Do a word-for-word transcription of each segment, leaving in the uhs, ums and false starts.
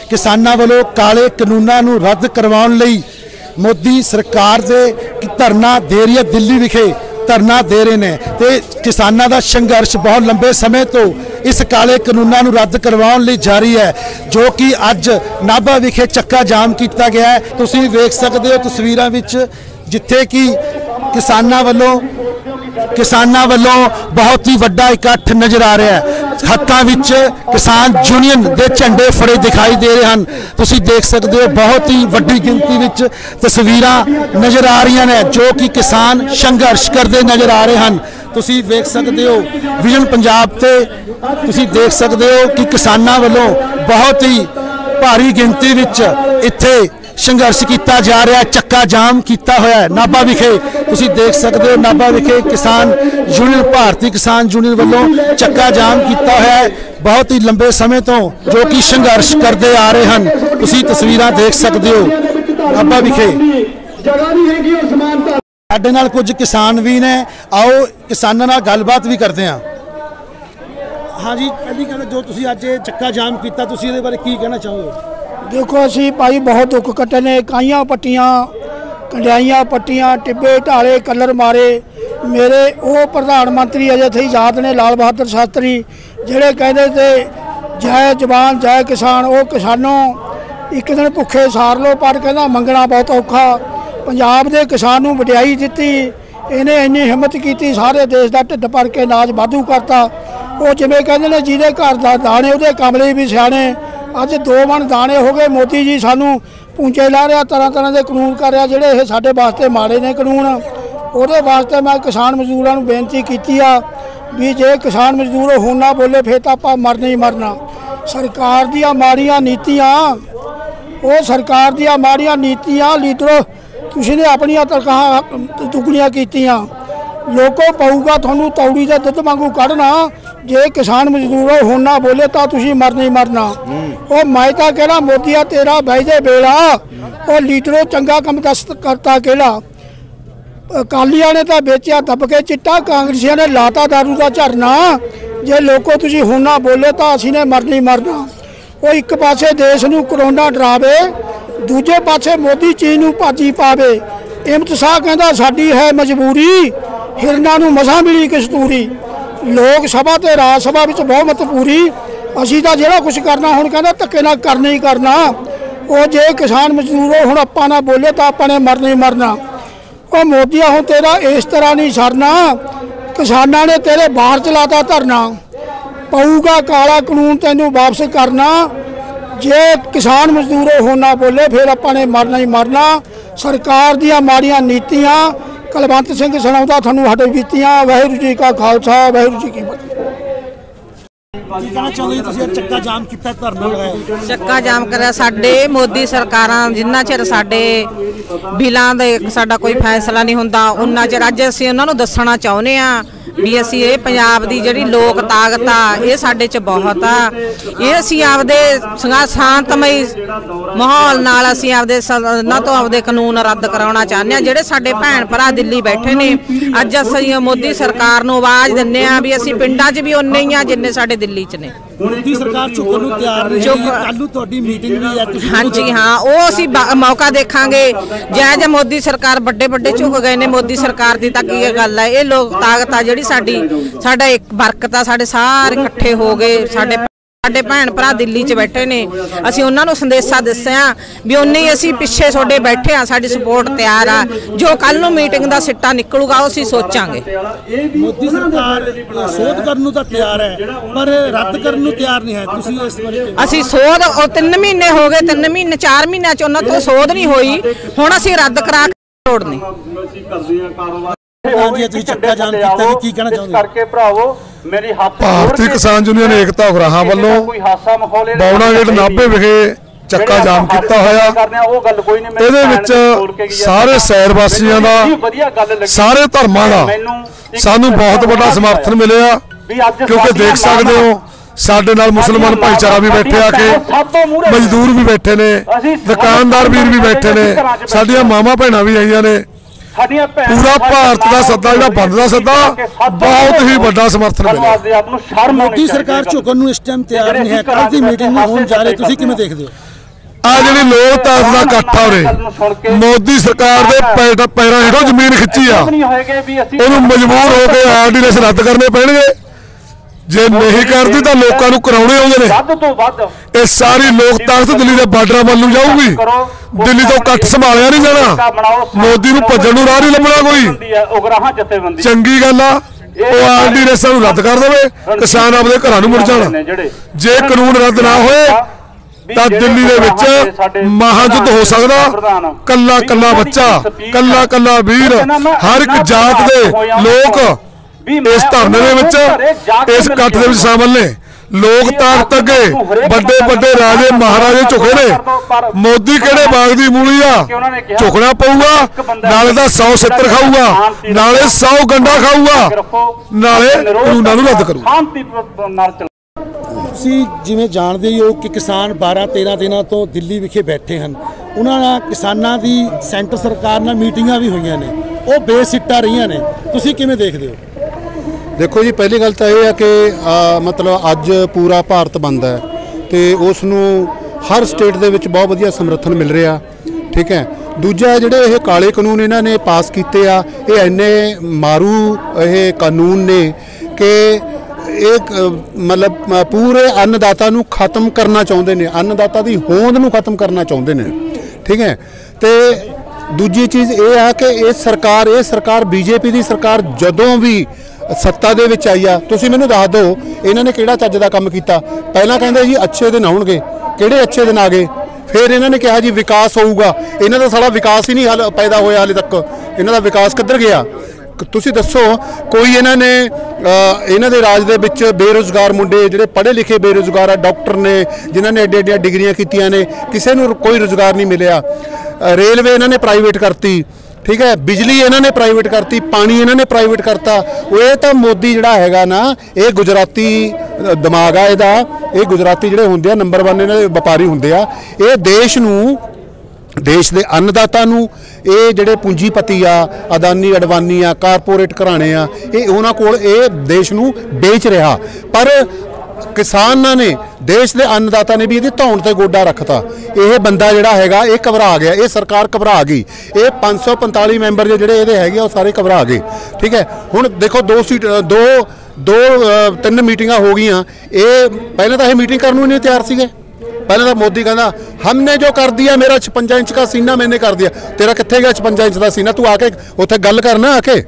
किसानां वालों काले कानूनां नूं रद्द करवाउण लई मोदी सरकार दे धरना दे रही है। दिल्ली विखे धरना दे रहे हैं तो किसानां दा संघर्ष बहुत लंबे समय तो इस काले कानूनां नूं रद्द करवाउण लई जारी है, जो कि अज नाभा विखे चक्का जाम किया गया है। तुसीं वेख सकदे हो तस्वीरां विच जिथे कि किसानां वालों किसानां वालों बहुत ही वड्डा इकट्ठ नज़र आ रहा है। हत्थां विच किसान यूनियन दे झंडे फड़े दिखाई दे रहे हैं। तुसीं देख सकते हो बहुत ही वड्डी गिनती विच तस्वीरां नज़र आ रही हैं जो कि किसान संघर्ष करते नज़र आ रहे हैं। तुसीं वेख सकते हो विजन पंजाब ते तुसीं देख सकते हो कि किसानां वालों बहुत ही भारी गिनती विच इत्थे संघर्ष किया जा रहा है, चक्का जाम किया होया है। नाभा विखे तुसीं देख सकते हो नाभा विखे किसान यूनियन भारतीय किसान यूनियन वालों चक्का जाम किया होया है बहुत ही लंबे समय तो, जो कि संघर्ष करते आ रहे हैं। तुसीं तस्वीरां देख सकते हो नाभा विखे। साडे नाल कुछ किसान भी ने, आओ किसानां नाल गलबात भी करते हैं। हाँ जी, पहली गल जो तुसीं अज चक्का जाम किया, तुसीं इहदे बारे की कहना चाहोगे? देखो असी भाई बहुत दुख कट्टे ने, काइयां पट्टियां कंडियाइयां पट्टियां टिब्बे ढाले कलर मारे। मेरे वो प्रधानमंत्री अजे थे याद ने लाल बहादुर शास्त्री जिहड़े कहते थे जय जवान जय किसान। वो किसानों एक दिन भुखे सार लो पर कहना मंगना बहुत औखा। पंजाब के किसान नूं वडियाई दिती, इन्हें इन्नी हिम्मत की सारे देश का ढिड भर के नाज वाधू करता। वो जिवें कहते ने जिहदे घर दा दाने उहदे कमले भी सियाणे। अज दो मन दाने हो गए। मोदी जी सानू पूंचे ला रहा, तरह तरह के कानून कर रहा जिहड़े ये साडे वास्ते माड़े ने कानून। उहदे वास्ते मैं किसान मजदूरों को बेनती की आ भी जे किसान मजदूर हो ना बोले फिर तो आपां मरना ही मरना। सरकार दियां माड़ियां नीतियां वो सरकार दियां माड़ियां नीतियां लीडरों तुसीं ने अपनियां तनखाहां दुगणियां कीतियां। लोगों पऊगा तुहानूं तौड़ी दे दुध वांगू कढ़ना जे किसान मजदूर हो ना बोले तो तुसीं मरना ही मरना। वो मैं तो कहना मोदिया तेरा बहजे बेड़ा और लीडरों चंगा कम दस करता कहला। अकालियां ने तो बेचिया दब के चिट्टा, कांग्रेसियां ने लाता दारू का झरना। जे लोगों तुसीं हो ना बोले तो असीं ने मरना ही मरना। वो एक पासे देश नूं करोना डरावे, दूजे पासे मोदी चीज़ नूं भाजी पावे। इमत शाह कहंदा साडी है मजबूरी, हिरनां नूं मसां मिली कस्तूरी। लोक सभा ते राज सभा विच बहुमत पूरी, असीं तां जिहड़ा कुछ करना हुण कहंदा धक्के नाल करना ही करना। वो जे किसान मजदूर हुण आपां ना बोले तो आपां ने मरना ही मरना। वो मोदिया हुण तेरा इस तरह नहीं सरना, किसानां ने तेरे बाहर चलाता धरना। पऊगा काला कानून तैनूं वापस करना। जे किसान मजदूर हो ना बोले फिर आपां ने मरना ही मरना। सरकार दियां माड़ियां नीतियां कलवंत सिंह सुणाउंदा थानूं हटे बीतियां। वाहिगुरू जी का खालसा वाहिगुरू जी की फतेह। चक्का जाम किया धरना लगाया, चक्का जाम करा साडे मोदी सरकारां जिन्ना चिर साडे बिलां दे साडा कोई फैसला नहीं हुंदा उन्ना चिर अज असीं उन्हां नूं दस्सना चाहुंदे आ भी असीं ये पंजाब दी जिहड़ी लोक ताकत आ ये साडे च बहुत आ। ये असीं आपदे शांतमई माहौल नाल असीं आपदे इन्हां तों आपदे कानून रद्द कराउणा चाहुंदे आ। जिहड़े साडे भैण भरा दिल्ली बैठे ने अज असीं मोदी सरकार नूं आवाज़ दिंदे आ भी असीं पिंडां च भी उन्ने ही आ जिन्ने साडे दिल्ली च ने। मोदी सरकार झुकण नूं तैयार नहीं है। कल नूं तुहाडी मीटिंग भी है तुसीं? हाँ जी हाँ, वो असीं मौका देखांगे। जै जै मोदी सरकार बड़े बड़े झुक गए ने मोदी सरकार दी तां की गल है। ये लोक ताकत आ जिहड़ी साडी साडा एक बरकत आ, साडे सारे इकट्ठे हो गए। साडे साडे भैण भरा दिल्ली च बैठे ने, असीं उन्हां नूं संदेशा दस्सिआ भी उन्ने ही असीं पिछे तुहाडे बैठे आ, साडी सपोर्ट तैयार आ। जो कल नूं मीटिंग दा सिट्टा निकलूगा असीं सोचांगे। मोदी सरकार सोध करन नूं तां तैयार है पर रद्द करन नूं तैयार नहीं है। तुसीं इस बारे असीं सोध ओ तीन महीने हो गए, तीन महीने चार महीनों च उन्हां तों सोध नहीं होई, हुण असीं रद्द करा के छोड़ने। भारतीय किसान यूनियन एकता उगराहां वालों बौड़ा गेट नाभे विखे चक्का जाम किया होया। इहदे विच सारे शहर वासियों का सारे धर्मां का सानू बहुत बड़ा समर्थन मिलिया, क्योंकि देख सकते हो साडे नाल मुसलमान भाईचारा भी बैठे आके, मजदूर भी बैठे ने, दुकानदार वीर भी बैठे ने, साडियां मावां भैणां भी आईयां ने। पूरा भारत का सद्दा जिहड़ा बंद का सद्दा बहुत ही बड़ा समर्थन मिला। मोदी सरकार झुकण नूं इस टाइम तैयार नहीं है। कल दी मीटिंग में होण जा रही, तुसीं किवें देखदे हो? आ जी लोकतांत्र का इकट्ठ हो रहे मोदी सरकार के पैरों हेठों जमीन खिंची आ उन्होंने मजबूर होकर आरडीनेस रद्द करने पैणगे जे नहीं करती तो लोगों को कराने आउंदे ने। सारी लोकतांत्र दिल्ली के बार्डर वाल नूं जाऊगी, दिल्ली तो इकट्ठ संभालिया नहीं जाना, मोदी नूं भज्जण नूं राह नहीं लभना कोई। चंगी गल आ आरडीनेसां नूं रद्द कर देवे, किसान अपने घरां नूं मुड़ जाण। जे कानून रद्द ना होए तो दिल्ली दे विच महायुद्ध हो सकदा। कल्ला कल्ला बच्चा, कल्ला कल्ला वीर, हर एक जात दे लोग इस धरने दे विच इस इकट्ठ दे विच शामिल ने। लोकतांत्र अगे बड़े बड़े राजे महाराजे झुके ने, मोदी किहड़े बाग दी मूली आ, झुकना पऊगा। नाले दा सौ सित्र खाऊगा, नाले सौ गंडा खाऊगा, नाले कानूनां नूं रद्द करूगा। ਤੁਸੀਂ ਜਿਵੇਂ ਜਾਣਦੇ ਹੀ ਹੋ ਕਿ ਕਿਸਾਨ ਬਾਰਾਂ ਤੇਰਾਂ ਦਿਨਾਂ ਤੋਂ ਦਿੱਲੀ ਵਿਖੇ ਬੈਠੇ ਹਨ। ਉਹਨਾਂ ਨਾਲ ਕਿਸਾਨਾਂ ਦੀ ਸੈਂਟਰ ਸਰਕਾਰ ਨਾਲ ਮੀਟਿੰਗਾਂ ਵੀ ਹੋਈਆਂ ਨੇ, ਉਹ ਬੇਸਿੱਟਾ ਰਹੀਆਂ ਨੇ। ਤੁਸੀਂ ਕਿਵੇਂ ਦੇਖਦੇ ਹੋ? देखो जी, पहली गल तो यह है कि मतलब अज पूरा भारत बंद है तो उसनों हर स्टेट के बहुत वधिया समर्थन मिल रहा, ठीक है। दूजा जिहड़े ये काले कानून इन्होंने पास किए आ, ये इन्ने मारू ये कानून ने कि एक मतलब पूरे अन्नदाता नूं खत्म करना चाहते हैं, अन्नदाता की होंद नूं खत्म करना चाहते हैं, ठीक है। तो दूजी चीज़ ये है कि ये सरकार ये सरकार बीजेपी की सरकार जदों भी सत्ता दे विच आई आ, तुसीं मैनूं दस दो इन्होंने किहड़ा चज दा काम कीता। पहलां कहंदे जी अच्छे दिन आउणगे, किहड़े अच्छे दिन आ गए? फिर इन्होंने कहा जी विकास होऊगा, इन्हां दा सारा विकास ही नहीं हल पैदा होया हाले तक। इन्हां दा विकास किधर गया? तुसीं दसो कोई इन्होंने इन्हां दे राज दे विच बेरोजगार मुंडे जिहड़े पढ़े लिखे बेरोजगार आ, डॉक्टर ने जिन्हां ने एड्डे एड्डियां डिग्रियां कीतियां ने, किसी नूं कोई रोजगार नहीं मिलिया। रेलवे इन्होंने प्राइवेट करती, ठीक है। बिजली इन्होंने प्राइवेट करती, पानी इन्होंने प्राइवेट करता। ये तो मोदी जिहड़ा हैगा ना, ये गुजराती दिमाग आ इहदा, ये गुजराती जिहड़े हुंदे आ नंबर वन इन्हां दे व्यापारी हुंदे आ। ये देश नूं देश के अन्नदाता नूं ये जिहड़े पूंजीपति आ, अदानी अडवानी आ, कारपोरेट घराणे आ, ये उन्हां कोल ये देश नूं बेच रहा। पर किसानां ने देश के अन्नदाता ने भी ये धौण ते गोडा रखता। यह बंदा जिहड़ा हैगा ये घबरा गया, ये सरकार घबरा गई। ये पाँच सौ पंताली मैंबर जो जिहड़े इहदे हैगे वो सारे घबरा गए, ठीक है। हुण देखो दो सीट दो दो तीन मीटिंगां हो गई। ये पहले तो ये मीटिंग करने नहीं तैयार सीगे। पहले तो मोदी कहना हमने जो कर दिया, मेरा छप्पन इंच का सीना मैंने कर दिया। तेरा कित्थे गया छप्पन इंच का सीना? तू आके उत्थे गल करना, आके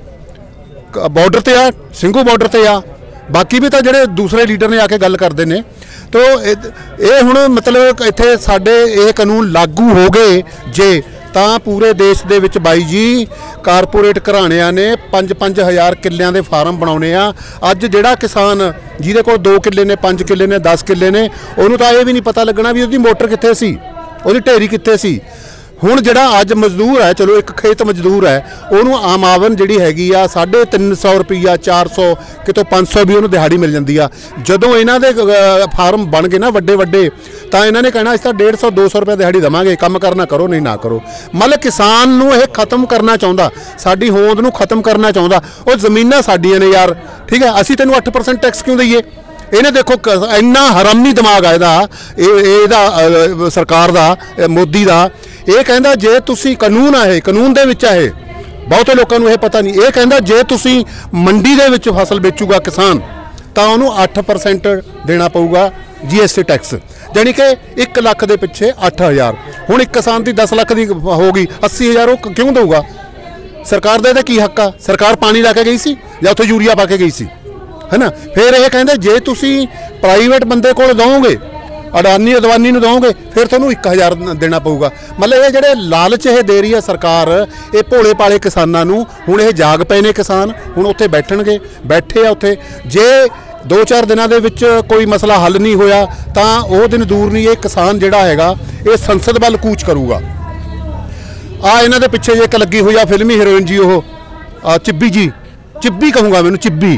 बॉर्डर ते आ, सिंघू बॉर्डर ते आ। बाकी भी तो जिहड़े दूसरे लीडर ने आके गल करते हैं। तो ये हुण मतलब इत्थे साडे ये कानून लागू हो गए जे तां पूरे देश दे विच बाई जी कारपोरेट घराणियां ने पंज पंज हज़ार किल्लियां दे फार्म बनाउणे आ। अज जिहड़ा किसान जिहदे कोल दो किल्ले ने, पाँच किल्ले ने, दस किल्ले ने, उहनूं तां ये भी नहीं पता लगना भी उहदी मोटर कित्थे सी, उहदी ढेरी कित्थे सी। हुण जिहड़ा अज मजदूर है, चलो एक खेत मजदूर है, उहनूं आमावन जिहड़ी हैगी आ साढ़े तीन सौ रुपया, चार सौ कितों पाँच सौ भी उहनूं दिहाड़ी मिल जाती आ। जदों इन्हां दे फार्म बन गए ना वड्डे वड्डे, तां इन्हां ने कहना असीं तां डेढ़ सौ दो सौ रुपया दिहाड़ी देवांगे, काम करना करो नहीं ना करो। मतलब किसान नूं इह खत्म करना चाहुंदा, साडी होंद नूं खत्म करना चाहुंदा। वो जमीनां साडीआं ने यार, ठीक है। असीं तैनूं अठ परसेंट टैक्स क्यों दईए? इन्हें देखो इन्ना हरामी दिमाग आ इहदा सरकार दा, मोदी दा। ये कहंदा जे तुसी कानून है, कानून दे विच है, बहुते लोगों को यह पता नहीं। ये कहंदा जे तुसी मंडी दे विच फसल बेचूगा किसान तां उहनूं अठ परसेंट देना पऊगा जी एस टी टैक्स, जानी कि एक लख के पिछे अठ हज़ार। हुण एक किसान की दस लख की हो गई, अस्सी हज़ार वो क्यों दूगा? सरकार का की हक आ? सरकार पानी ला के गई सी या उत्थे यूरिया पा के गई सी, है ना। फिर ये कहते जे तुसी प्राइवेट बंदे को दोगे, अडानी अदवानी दोगे, फिर तुहानूं एक हज़ार देना पऊगा। मतलब ये जिहड़े लालच ये दे रही है सरकार, ये भोले भाले किसानां नूं। हुण ये जाग पए ने किसान, हुण उत्थे बैठणगे, बैठे आ उत्थे। जे दो चार दिनों के विच कोई मसला हल नहीं होया तां वो दिन दूर नहीं, ये किसान जिहड़ा हैगा ये संसद वल कूच करूगा। आ इन्हां दे पिछे जे एक लगी हुई आ फिल्मी हीरोइन जी, वो चिब्बी जी, चिब्बी कहूँगा मैनूं, चिब्बी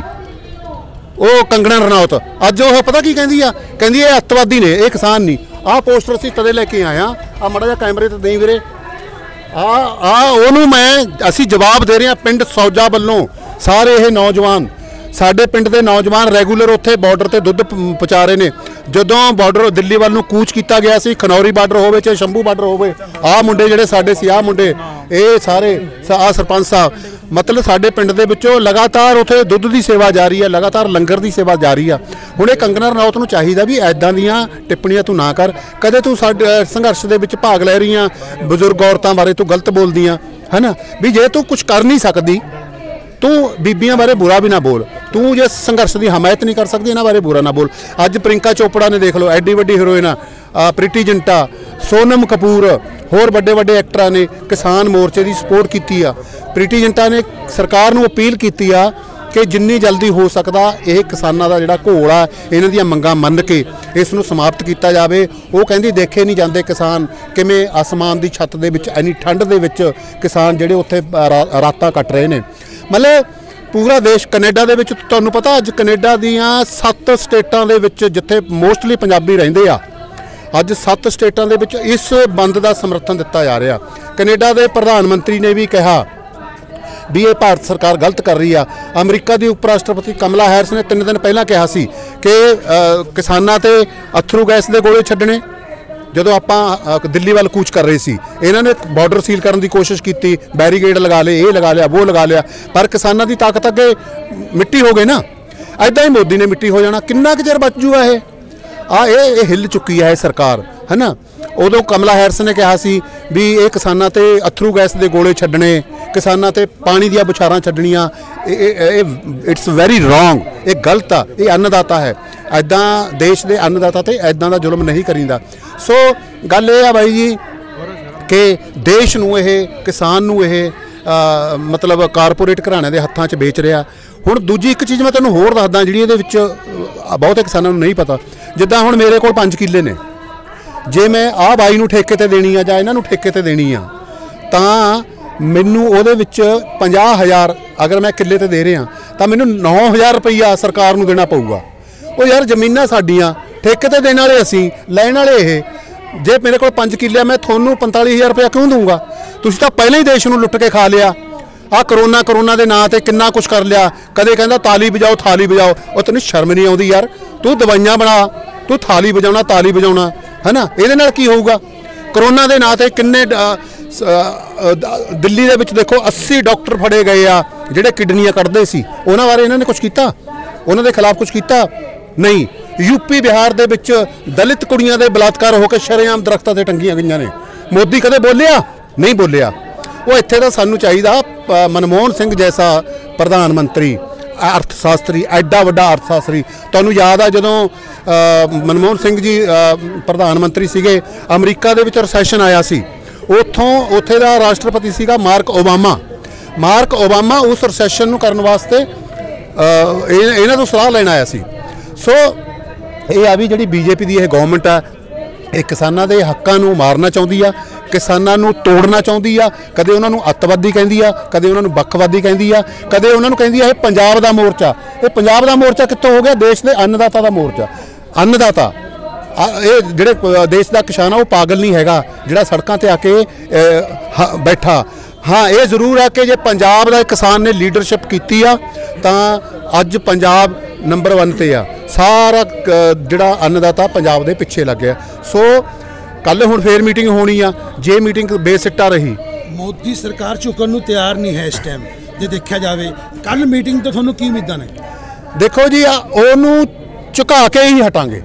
वो कंगना रनौत। अज वो पता की कहती आ, कहती है अतवादी ने, ये किसान नहीं। आ पोस्टर असीं तदे लैके आए आ, आ माड़ा जिहा कैमरे ते देई वीरे, आ आ ओनू मैं असीं जवाब दे रहे हैं पिंड सौजा वल्लों। सारे ये नौजवान ਸਾਡੇ ਪਿੰਡ ਦੇ ਨੌਜਵਾਨ ਰੈਗੂਲਰ ਉੱਥੇ ਬਾਰਡਰ ਤੇ ਦੁੱਧ ਪਹੁੰਚਾ ਰਹੇ ਨੇ। ਜਦੋਂ ਬਾਰਡਰ ਦਿੱਲੀ ਵੱਲ ਨੂੰ ਕੂਚ ਕੀਤਾ ਗਿਆ ਸੀ, ਖਨੌਰੀ ਬਾਰਡਰ ਹੋਵੇ ਚਾਹੇ ਸ਼ੰਭੂ ਬਾਰਡਰ ਹੋਵੇ, ਆਹ ਮੁੰਡੇ ਜਿਹੜੇ ਸਾਡੇ ਸੀ, ਆਹ ਮੁੰਡੇ ਇਹ ਸਾਰੇ ਆਹ ਸਰਪੰਚ ਸਾਹਿਬ, ਮਤਲਬ ਸਾਡੇ ਪਿੰਡ ਦੇ ਵਿੱਚੋਂ ਲਗਾਤਾਰ ਉੱਥੇ ਦੁੱਧ ਦੀ ਸੇਵਾ ਜਾਰੀ ਹੈ, ਲਗਾਤਾਰ ਲੰਗਰ ਦੀ ਸੇਵਾ ਜਾਰੀ ਆ। ਹੁਣ ਇਹ ਕੰਗਨਾ ਰਣੌਤ ਨੂੰ ਚਾਹੀਦਾ ਵੀ ਐਦਾਂ ਦੀਆਂ ਟਿੱਪਣੀਆਂ ਤੂੰ ਨਾ ਕਰ। ਕਦੇ ਤੂੰ ਸਾਡੇ ਸੰਘਰਸ਼ ਦੇ ਵਿੱਚ ਭਾਗ ਲੈ ਰਹੀਆਂ, ਬਜ਼ੁਰਗ ਔਰਤਾਂ ਬਾਰੇ ਤੂੰ ਗਲਤ ਬੋਲਦੀਆਂ ਹੈ ਨਾ, ਵੀ ਜੇ ਤੂੰ ਕੁਝ ਕਰ ਨਹੀਂ ਸਕਦੀ ਤੂੰ ਬੀਬੀਆਂ ਬਾਰੇ ਬੁਰਾ ਵੀ ਨਾ ਬੋਲ, ਤੂੰ ਜੇ ਸੰਘਰਸ਼ ਦੀ ਹਮਾਇਤ ਨਹੀਂ ਕਰ ਸਕਦੀ ਇਹਨਾਂ ਬਾਰੇ ਬੁਰਾ ਨਾ ਬੋਲ। ਅੱਜ ਪ੍ਰਿੰਕਾ ਚੋਪੜਾ ਨੇ ਦੇਖ ਲਓ, ਐਡੀ ਵੱਡੀ ਹੀਰੋਇਨ ਆ, ਪ੍ਰੀਤੀ ਜਿੰਟਾ, ਸੋਨਮ ਕਪੂਰ, ਹੋਰ ਵੱਡੇ ਵੱਡੇ ਐਕਟਰਾਂ ਨੇ ਕਿਸਾਨ ਮੋਰਚੇ ਦੀ ਸਪੋਰਟ ਕੀਤੀ ਆ। ਪ੍ਰੀਤੀ ਜਿੰਟਾ ਨੇ ਸਰਕਾਰ ਨੂੰ ਅਪੀਲ ਕੀਤੀ ਆ ਕਿ ਜਿੰਨੀ ਜਲਦੀ ਹੋ ਸਕਦਾ ਇਹ ਕਿਸਾਨਾਂ ਦਾ ਜਿਹੜਾ ਘੋਲ ਆ, ਇਹਨਾਂ ਦੀਆਂ ਮੰਗਾਂ ਮੰਨ ਕੇ ਇਸ ਨੂੰ ਸਮਾਪਤ ਕੀਤਾ ਜਾਵੇ। ਉਹ ਕਹਿੰਦੀ ਦੇਖੇ ਨਹੀਂ ਜਾਂਦੇ ਕਿਸਾਨ ਕਿਵੇਂ ਅਸਮਾਨ ਦੀ ਛੱਤ ਦੇ ਵਿੱਚ ਇੰਨੀ ਠੰਡ ਦੇ ਵਿੱਚ ਕਿਸਾਨ ਜਿਹੜੇ ਉੱਥੇ ਰਾਤਾਂ ਕੱਟ ਰਹੇ ਨੇ। ਮਤਲਬ ਪੂਰਾ ਦੇਸ਼, ਕੈਨੇਡਾ ਦੇ ਵਿੱਚ ਤੁਹਾਨੂੰ ਪਤਾ ਅੱਜ ਕੈਨੇਡਾ ਦੀਆਂ ਸੱਤ ਸਟੇਟਾਂ ਦੇ ਵਿੱਚ ਜਿੱਥੇ ਮੋਸਟਲੀ ਪੰਜਾਬੀ ਰਹਿੰਦੇ ਆ, ਅੱਜ ਸੱਤ ਸਟੇਟਾਂ ਦੇ ਵਿੱਚ ਇਸ ਬੰਦ ਦਾ ਸਮਰਥਨ ਦਿੱਤਾ ਜਾ ਰਿਹਾ। ਕੈਨੇਡਾ ਦੇ ਪ੍ਰਧਾਨ ਮੰਤਰੀ ਨੇ ਵੀ ਕਿਹਾ ਵੀ ਇਹ ਭਾਰਤ ਸਰਕਾਰ ਗਲਤ ਕਰ ਰਹੀ ਆ। ਅਮਰੀਕਾ ਦੀ ਉਪ ਰਾਸ਼ਟਰਪਤੀ ਕਮਲਾ ਹੈਰਿਸ ਨੇ ਤਿੰਨ ਦਿਨ ਪਹਿਲਾਂ ਕਿਹਾ ਸੀ ਕਿ ਕਿਸਾਨਾਂ ਤੇ ਅਥਰੂ ਗੈਸ ਦੇ ਗੋਲੇ ਛੱਡਣੇ। ਜਦੋਂ ਆਪਾਂ ਦਿੱਲੀ ਵੱਲ ਕੂਚ ਕਰ ਰਹੇ ਸੀ, ਇਹਨਾਂ ਨੇ ਬਾਰਡਰ ਸੀਲ ਕਰਨ ਦੀ ਕੋਸ਼ਿਸ਼ ਕੀਤੀ, ਬੈਰੀਗੇਡ ਲਗਾ ਲਏ, ਇਹ ਲਗਾ ਲਿਆ, ਉਹ ਲਗਾ ਲਿਆ, ਪਰ ਕਿਸਾਨਾਂ ਦੀ ਤਾਕਤ ਅੱਗੇ ਮਿੱਟੀ ਹੋ ਗਈ ਨਾ। ਐਦਾਂ ਹੀ ਮੋਦੀ ਨੇ ਮਿੱਟੀ ਹੋ ਜਾਣਾ। ਕਿੰਨਾ ਕੁ ਚਿਰ ਬਚ ਜੂਗਾ ਇਹ? ਆ ਇਹ ਇਹ ਹਿੱਲ ਚੁੱਕੀ ਹੈ ਇਹ ਸਰਕਾਰ, ਹੈ ਨਾ। ਉਦੋਂ ਕਮਲਾ ਹੈਰਿਸ ਨੇ ਕਿਹਾ ਸੀ ਵੀ ਇਹ ਕਿਸਾਨਾਂ ਤੇ ਅਥਰੂ ਗੈਸ ਦੇ ਗੋਲੇ ਛੱਡਣੇ, ਕਿਸਾਨਾਂ ਤੇ ਪਾਣੀ ਦੀਆਂ ਬੁਛਾਰਾਂ ਛੱਡਣੀਆਂ, ਇਹ ਇਟਸ ਵੈਰੀ ਰੋਂਗ, ਇਹ ਗਲਤ ਆ। ਇਹ ਅੰਨਦਾਤਾ ਹੈ, ਐਦਾਂ ਦੇਸ਼ ਦੇ ਅੰਨਦਾਤਾ ਤੇ ਐਦਾਂ ਦਾ ਜ਼ੁਲਮ ਨਹੀਂ ਕਰੀਦਾ। ਸੋ ਗੱਲ ਇਹ ਆ ਬਾਈ ਜੀ ਕਿ ਦੇਸ਼ ਨੂੰ ਇਹ, ਕਿਸਾਨ ਨੂੰ ਇਹ ਮਤਲਬ ਕਾਰਪੋਰੇਟ ਘਰਾਣਿਆਂ ਦੇ ਹੱਥਾਂ 'ਚ ਵੇਚ ਰਿਹਾ। ਹੁਣ ਦੂਜੀ ਇੱਕ ਚੀਜ਼ ਮੈਂ ਤੁਹਾਨੂੰ ਹੋਰ ਦੱਸਦਾ ਜਿਹੜੀ ਇਹਦੇ ਵਿੱਚ ਬਹੁਤੇ ਕਿਸਾਨਾਂ ਨੂੰ ਨਹੀਂ ਪਤਾ। ਜਿੱਦਾਂ ਹੁਣ ਮੇਰੇ ਕੋਲ ਪੰਜ ਕਿੱਲੇ ਨੇ, ਜੇ ਮੈਂ ਆਹ ਬਾਈ ਨੂੰ ਠੇਕੇ ਤੇ ਦੇਣੀ ਆ ਜਾਂ ਇਹਨਾਂ ਨੂੰ ਠੇਕੇ ਤੇ ਦੇਣੀ ਆ ਤਾਂ ਮੈਨੂੰ ਉਹਦੇ ਵਿੱਚ ਪੰਜਾਹ ਹਜ਼ਾਰ ਅਗਰ ਮੈਂ ਕਿੱਲੇ ਤੇ ਦੇ ਰਿਹਾ ਤਾਂ ਮੈਨੂੰ ਨੌ ਹਜ਼ਾਰ ਰੁਪਈਆ ਸਰਕਾਰ ਨੂੰ ਦੇਣਾ ਪਊਗਾ। ਉਹ ਯਾਰ ਜ਼ਮੀਨਾਂ ਸਾਡੀਆਂ, ਠੇਕੇ ਤੇ ਦੇਣ ਵਾਲੇ ਅਸੀਂ, ਲੈਣ ਵਾਲੇ ਇਹ। ਜੇ ਮੇਰੇ ਕੋਲ ਪੰਜ ਕਿੱਲੇ ਮੈਂ ਤੁਹਾਨੂੰ ਪੰਤਾਲੀ ਹਜ਼ਾਰ ਰੁਪਇਆ ਕਿਉਂ ਦਊਂਗਾ? ਤੁਸੀਂ ਤਾਂ ਪਹਿਲਾਂ ਹੀ ਦੇਸ਼ ਨੂੰ ਲੁੱਟ ਕੇ ਖਾ ਲਿਆ। ਆਹ ਕਰੋਨਾ ਕਰੋਨਾ ਦੇ ਨਾਂ ਤੇ ਕਿੰਨਾ ਕੁਛ ਕਰ ਲਿਆ। ਕਦੇ ਕਹਿੰਦਾ ਤਾਲੀ ਵਜਾਓ ਥਾਲੀ ਵਜਾਓ, ਉਹ ਤੈਨੂੰ ਸ਼ਰਮ ਨਹੀਂ ਆਉਂਦੀ ਯਾਰ? ਤੂੰ ਦਵਾਈਆਂ ਬਣਾ, ਤੂੰ ਥਾਲੀ ਵਜਾਉਣਾ ਤਾਲੀ ਵਜਾਉਣਾ, ਹੈ ਨਾ। ਇਹਦੇ ਨਾਲ ਕੀ ਹੋਊਗਾ? ਕਰੋਨਾ ਦੇ ਨਾਂ ਤੇ ਕਿੰਨੇ ਦਿੱਲੀ ਦੇ ਵਿੱਚ ਦੇਖੋ ਅੱਸੀ ਡਾਕਟਰ ਫੜੇ ਗਏ ਆ ਜਿਹੜੇ ਕਿਡਨੀਆਂ ਕੱਢਦੇ ਸੀ। ਉਹਨਾਂ ਬਾਰੇ ਇਹਨਾਂ ਨੇ ਕੁਛ ਕੀਤਾ? ਉਹਨਾਂ ਦੇ ਖਿਲਾਫ ਕੁਛ ਕੀਤਾ? ਨਹੀਂ। ਯੂਪੀ ਬਿਹਾਰ ਦੇ ਵਿੱਚ ਦਲਿਤ ਕੁੜੀਆਂ ਦੇ ਬਲਾਤਕਾਰ ਹੋ ਕੇ ਸ਼ਰੇਆਮ ਦਰਖਤਾਂ ਤੇ ਟੰਗੀਆਂ ਗਈਆਂ ਨੇ। ਮੋਦੀ ਕਦੇ ਬੋਲਿਆ? ਨਹੀਂ ਬੋਲਿਆ। ਉਹ ਇੱਥੇ ਤਾਂ ਸਾਨੂੰ ਚਾਹੀਦਾ ਮਨਮੋਹਨ ਸਿੰਘ ਜੈਸਾ ਪ੍ਰਧਾਨ ਮੰਤਰੀ, ਅਰਥ ਸ਼ਾਸਤਰੀ, ਐਡਾ ਵੱਡਾ ਅਰਥ ਸ਼ਾਸਤਰੀ। ਤੁਹਾਨੂੰ ਯਾਦ ਆ ਜਦੋਂ ਮਨਮੋਹਨ ਸਿੰਘ ਜੀ ਪ੍ਰਧਾਨ ਮੰਤਰੀ ਸੀਗੇ, ਅਮਰੀਕਾ ਦੇ ਵਿੱਚ ਰਿਸੈਸ਼ਨ ਆਇਆ ਸੀ, ਉੱਥੋਂ ਉੱਥੇ ਦਾ ਰਾਸ਼ਟਰਪਤੀ ਸੀਗਾ ਮਾਰਕ ਓਬਾਮਾ। ਮਾਰਕ ਓਬਾਮਾ ਉਸ ਰਿਸੈਸ਼ਨ ਨੂੰ ਕਰਨ ਵਾਸਤੇ ਇਹਨਾਂ ਤੋਂ ਸਲਾਹ ਲੈਣ ਆਇਆ ਸੀ। ਸੋ ਇਹ ਆ ਵੀ ਜਿਹੜੀ ਬੀਜੇਪੀ ਦੀ ਇਹ ਗਵਰਨਮੈਂਟ ਆ, ਇਹ ਕਿਸਾਨਾਂ ਦੇ ਹੱਕਾਂ ਨੂੰ ਮਾਰਨਾ ਚਾਹੁੰਦੀ ਆ, ਕਿਸਾਨਾਂ ਨੂੰ ਤੋੜਨਾ ਚਾਹੁੰਦੀ ਆ। ਕਦੇ ਉਹਨਾਂ ਨੂੰ ਅੱਤਵਾਦੀ ਕਹਿੰਦੀ ਆ, ਕਦੇ ਉਹਨਾਂ ਨੂੰ ਵੱਖਵਾਦੀ ਕਹਿੰਦੀ ਆ, ਕਦੇ ਉਹਨਾਂ ਨੂੰ ਕਹਿੰਦੀ ਆ ਇਹ ਪੰਜਾਬ ਦਾ ਮੋਰਚਾ। ਇਹ ਪੰਜਾਬ ਦਾ ਮੋਰਚਾ ਕਿੱਥੋਂ ਹੋ ਗਿਆ? ਦੇਸ਼ ਦੇ ਅੰਨਦਾਤਾ ਦਾ ਮੋਰਚਾ। ਅੰਨਦਾਤਾ ਇਹ ਜਿਹੜੇ ਦੇਸ਼ ਦਾ ਕਿਸਾਨ ਆ ਉਹ ਪਾਗਲ ਨਹੀਂ ਹੈਗਾ ਜਿਹੜਾ ਸੜਕਾਂ ਤੇ ਆ ਕੇ ਬੈਠਾ। ਹਾਂ ਇਹ ਜ਼ਰੂਰ ਹੈ ਕਿ ਜੇ ਪੰਜਾਬ ਦਾ ਕਿਸਾਨ ਨੇ ਲੀਡਰਸ਼ਿਪ ਕੀਤੀ ਆ ਤਾਂ ਅੱਜ ਪੰਜਾਬ ਨੰਬਰ वन ਤੇ ਆ। ਸਾਰਾ ਜਿਹੜਾ ਅੰਨਦਾਤਾ ਪੰਜਾਬ ਦੇ ਪਿੱਛੇ ਲੱਗ ਗਿਆ। ਸੋ ਕੱਲ ਹੁਣ ਫੇਰ ਮੀਟਿੰਗ ਹੋਣੀ ਆ। ਜੇ ਮੀਟਿੰਗ ਬੇਸਿੱਟਾ ਰਹੀ, ਮੋਦੀ ਸਰਕਾਰ ਝੁਕਣ ਨੂੰ ਤਿਆਰ ਨਹੀਂ ਹੈ ਇਸ ਟਾਈਮ ਜੇ ਦੇਖਿਆ ਜਾਵੇ। ਕੱਲ ਮੀਟਿੰਗ ਤੋਂ ਤੁਹਾਨੂੰ ਕੀ ਉਮੀਦਾਂ ਨੇ? ਦੇਖੋ ਜੀ ਉਹਨੂੰ ਝੁਕਾ ਕੇ ਹੀ ਹਟਾਂਗੇ।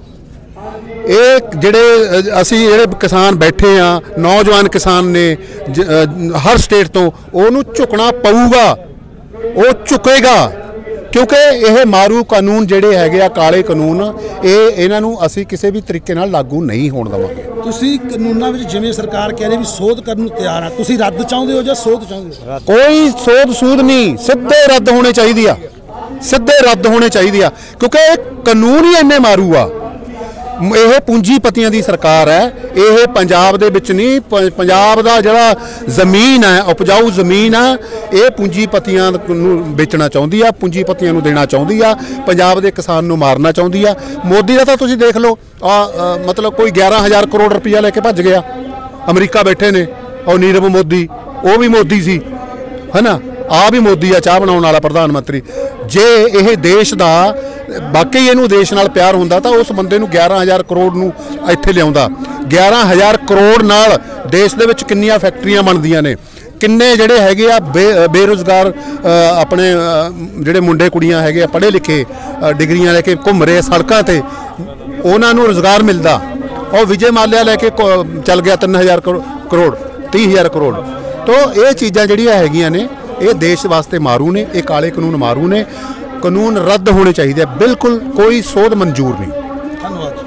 ਇਹ ਜਿਹੜੇ ਅਸੀਂ ਜਿਹੜੇ ਕਿਸਾਨ ਬੈਠੇ ਆ, ਨੌਜਵਾਨ ਕਿਸਾਨ ਨੇ ਹਰ ਸਟੇਟ ਤੋਂ, ਉਹਨੂੰ ਝੁਕਣਾ ਪਊਗਾ। ਉਹ ਝੁਕੇਗਾ ਕਿਉਂਕਿ ਇਹ ਮਾਰੂ ਕਾਨੂੰਨ ਜਿਹੜੇ ਹੈਗੇ ਆ, ਕਾਲੇ ਕਾਨੂੰਨ, ਇਹ ਇਹਨਾਂ ਨੂੰ ਅਸੀਂ ਕਿਸੇ ਵੀ ਤਰੀਕੇ ਨਾਲ ਲਾਗੂ ਨਹੀਂ ਹੋਣ ਦੇਵਾਂਗੇ। ਤੁਸੀਂ ਕਾਨੂੰਨਾਂ ਵਿੱਚ ਜਿਵੇਂ ਸਰਕਾਰ ਕਹਿ ਰਹੀ ਵੀ ਸੋਧ ਕਰਨ ਨੂੰ ਤਿਆਰ ਆ, ਤੁਸੀਂ ਰੱਦ ਚਾਹੁੰਦੇ ਹੋ ਜਾਂ ਸੋਧ ਚਾਹੁੰਦੇ ਹੋ? ਕੋਈ ਸੋਧ ਸੂਧ ਨਹੀਂ, ਸਿੱਧੇ ਰੱਦ ਹੋਣੇ ਚਾਹੀਦੀ ਆ, ਸਿੱਧੇ ਰੱਦ ਹੋਣੇ ਚਾਹੀਦੀ ਆ ਕਿਉਂਕਿ ਇਹ ਕਾਨੂੰਨ ਹੀ ਇੰਨੇ ਮਾਰੂ ਆ। ਇਹ ਪੂੰਜੀਪਤੀਆਂ ਦੀ ਸਰਕਾਰ ਹੈ। ਇਹ ਪੰਜਾਬ ਦੇ ਵਿੱਚ ਨਹੀਂ, ਪੰਜਾਬ ਦਾ ਜਿਹੜਾ ਜ਼ਮੀਨ ਹੈ, ਉਪਜਾਊ ਜ਼ਮੀਨ ਆ, ਇਹ ਪੂੰਜੀਪਤੀਆਂ ਨੂੰ ਵੇਚਣਾ ਚਾਹੁੰਦੀ ਆ, ਪੂੰਜੀਪਤੀਆਂ ਨੂੰ ਦੇਣਾ ਚਾਹੁੰਦੀ ਆ, ਪੰਜਾਬ ਦੇ ਕਿਸਾਨ ਨੂੰ ਮਾਰਨਾ ਚਾਹੁੰਦੀ ਆ। ਮੋਦੀ ਦਾ ਤਾਂ ਤੁਸੀਂ ਦੇਖ ਲਓ, ਆ ਮਤਲਬ ਕੋਈ ਗਿਆਰਾਂ ਹਜ਼ਾਰ ਕਰੋੜ ਰੁਪਈਆ ਲੈ ਕੇ ਭੱਜ ਗਿਆ। ਅਮਰੀਕਾ ਬੈਠੇ ਨੇ, ਉਹ ਨੀਰਵ ਮੋਦੀ, ਉਹ ਵੀ ਮੋਦੀ ਸੀ, ਹੈ ਨਾ। ਆ ਵੀ ਮੋਦੀ ਆ ਚਾਹ ਬਣਾਉਣ ਵਾਲਾ ਪ੍ਰਧਾਨ ਮੰਤਰੀ। ਜੇ ਇਹ ਦੇਸ਼ ਦਾ ਵਾਕਈ ਇਹਨੂੰ ਦੇਸ਼ ਨਾਲ ਪਿਆਰ ਹੁੰਦਾ ਤਾਂ ਉਸ ਬੰਦੇ ਨੂੰ ਗਿਆਰਾਂ ਹਜ਼ਾਰ ਕਰੋੜ ਨੂੰ ਇੱਥੇ ਲਿਆਉਂਦਾ। ਗਿਆਰਾਂ ਹਜ਼ਾਰ ਕਰੋੜ ਨਾਲ ਦੇਸ਼ ਦੇ ਵਿੱਚ ਕਿੰਨੀਆਂ ਫੈਕਟਰੀਆਂ ਬਣਦੀਆਂ ਨੇ, ਕਿੰਨੇ ਜਿਹੜੇ ਹੈਗੇ ਆ ਬੇ ਬੇਰੁਜ਼ਗਾਰ ਆਪਣੇ ਜਿਹੜੇ ਮੁੰਡੇ ਕੁੜੀਆਂ ਹੈਗੇ ਆ ਪੜ੍ਹੇ ਲਿਖੇ ਡਿਗਰੀਆਂ ਲੈ ਕੇ ਘੁੰਮ ਰਹੇ ਸੜਕਾਂ 'ਤੇ, ਉਹਨਾਂ ਨੂੰ ਰੁਜ਼ਗਾਰ ਮਿਲਦਾ। ਉਹ ਵਿਜੇ ਮਾਲਿਆ ਲੈ ਕੇ ਚੱਲ ਗਿਆ ਤਿੰਨ ਹਜ਼ਾਰ ਕਰੋੜ ਤੀਹ ਹਜ਼ਾਰ ਕਰੋੜ। ਤੋ ਇਹ ਚੀਜ਼ਾਂ ਜਿਹੜੀਆਂ ਹੈਗੀਆਂ ਨੇ ਇਹ ਦੇਸ਼ ਵਾਸਤੇ ਮਾਰੂ ਨੇ, ਇਹ ਕਾਲੇ ਕਾਨੂੰਨ ਮਾਰੂ ਨੇ। ਕਾਨੂੰਨ ਰੱਦ ਹੋਣੇ ਚਾਹੀਦੇ, ਬਿਲਕੁਲ ਕੋਈ ਸੋਧ ਮਨਜ਼ੂਰ ਨਹੀਂ। ਧੰਨਵਾਦ।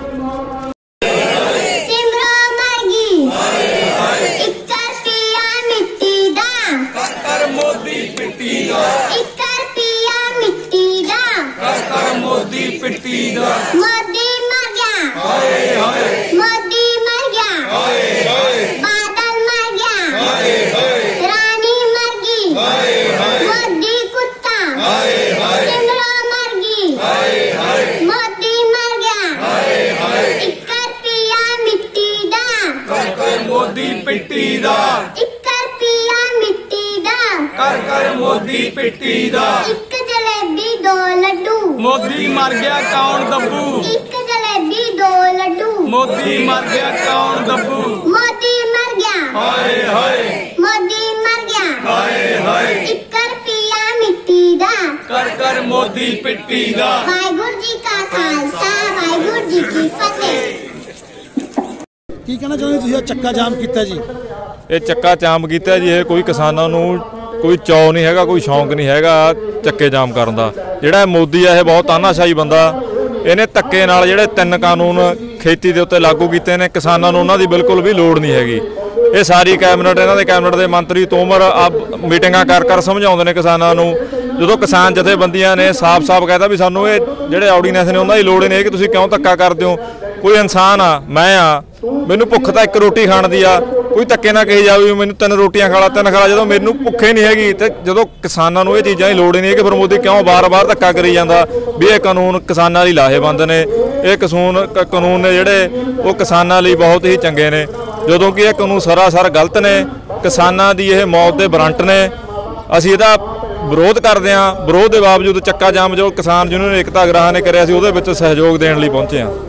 मोदी पिट्टी दा एक जलेबी दो लड्डू मोदी मर गया कौन दब्बू एक जलेबी दो लड्डू मोदी मर गया कौन दब्बू मोदी मर गया हाय हाय मोदी मर गया हाय हाय एक रुपया मिट्टी दा कर कर मोदी पिट्टी दा वाहिगुरू जी का खालसा वाहिगुरू जी की फतेह। ਕੀ ਕਹਿਣਾ ਚਾਹੁੰਦੇ ਤੁਸੀਂ ਚੱਕਾ ਜਾਮ ਕੀਤਾ ਜੀ? ਇਹ ਚੱਕਾ ਜਾਮ ਕੀਤਾ ਜੀ, ਇਹ ਕੋਈ ਕਿਸਾਨਾਂ ਨੂੰ ਕੋਈ ਚਾਅ ਨਹੀਂ ਹੈਗਾ, ਕੋਈ ਸ਼ੌਂਕ ਨਹੀਂ ਹੈਗਾ ਚੱਕੇ ਜਾਮ ਕਰਨ ਦਾ। ਜਿਹੜਾ ਮੋਦੀ ਆ ਇਹ ਬਹੁਤ ਤਾਨਾਸ਼ਾਹੀ ਬੰਦਾ, ਇਹਨੇ ਧੱਕੇ ਨਾਲ ਜਿਹੜੇ ਤਿੰਨ ਕਾਨੂੰਨ ਖੇਤੀ ਦੇ ਉੱਤੇ ਲਾਗੂ ਕੀਤੇ ਨੇ, ਕਿਸਾਨਾਂ ਨੂੰ ਉਹਨਾਂ ਦੀ ਬਿਲਕੁਲ ਵੀ ਲੋੜ ਨਹੀਂ ਹੈਗੀ। ਇਹ ਸਾਰੀ ਕੈਬਨਿਟ, ਇਹਨਾਂ ਦੇ ਕੈਬਨਿਟ ਦੇ ਮੰਤਰੀ ਤੋਮਰ ਆ ਮੀਟਿੰਗਾਂ ਕਰ ਕਰ ਸਮਝਾਉਂਦੇ ਨੇ ਕਿਸਾਨਾਂ ਨੂੰ। ਜਦੋਂ ਕਿਸਾਨ ਜਥੇਬੰਦੀਆਂ ਨੇ ਸਾਫ਼-ਸਾਫ਼ ਕਹਿਤਾ ਵੀ ਸਾਨੂੰ ਇਹ ਜਿਹੜੇ ਆਰਡੀਨੈਂਸ ਨੇ ਉਹਨਾਂ ਦੀ ਲੋੜ ਹੀ ਨਹੀਂ ਕਿ ਤੁਸੀਂ ਕਿਉਂ ਧੱਕਾ ਕਰਦੇ ਹੋ। ਕੋਈ ਇਨਸਾਨ ਆ, ਮੈਂ ਆ, ਮੈਨੂੰ ਭੁੱਖ ਤਾਂ ਇੱਕ ਰੋਟੀ ਖਾਣ ਦੀ ਆ, ਕੋਈ ਧੱਕੇ ਨਾ ਕਹੀ ਜਾਵੇ ਮੈਨੂੰ ਤਿੰਨ ਰੋਟੀਆਂ ਖਾ ਲਾ ਤਿੰਨ ਖਾ ਲਾ, ਜਦੋਂ ਮੈਨੂੰ ਭੁੱਖੇ ਨਹੀਂ ਹੈਗੀ। ਤੇ ਜਦੋਂ ਕਿਸਾਨਾਂ ਨੂੰ ਇਹ ਚੀਜ਼ਾਂ ਦੀ ਲੋੜ ਹੀ ਨਹੀਂ ਹੈ ਕਿ ਫਿਰ ਮੋਦੀ ਕਿਉਂ ਵਾਰ-ਵਾਰ ਧੱਕਾ ਕਰੀ ਜਾਂਦਾ ਵੀ ਇਹ ਕਾਨੂੰਨ ਕਿਸਾਨਾਂ ਲਈ ਲਾਹੇਵੰਦ ਨੇ, ਇਹ ਕਾਨੂੰਨ ਕਾਨੂੰਨ ਨੇ ਜਿਹੜੇ ਉਹ ਕਿਸਾਨਾਂ ਲਈ ਬਹੁਤ ਹੀ ਚੰਗੇ ਨੇ, ਜਦੋਂ ਕਿ ਇਹ ਕਾਨੂੰਨ ਸਰਾਸਰ ਗਲਤ ਨੇ, ਕਿਸਾਨਾਂ ਦੀ ਇਹ ਮੌਤ ਦੇ ਵਾਰੰਟ ਨੇ। ਅਸੀਂ ਇਹਦਾ ਵਿਰੋਧ ਕਰਦੇ ਹਾਂ। ਵਿਰੋਧ ਦੇ ਬਾਵਜੂਦ ਚੱਕਾ ਜਾਮ ਜੋ ਕਿਸਾਨ ਯੂਨੀਅਨ ਏਕਤਾ ਗਰਾਹਾਂ ਨੇ ਕਰਿਆ ਸੀ ਉਹਦੇ ਵਿੱਚ ਸਹਿਯੋਗ ਦੇਣ ਲਈ ਪਹੁੰਚੇ ਹਾਂ।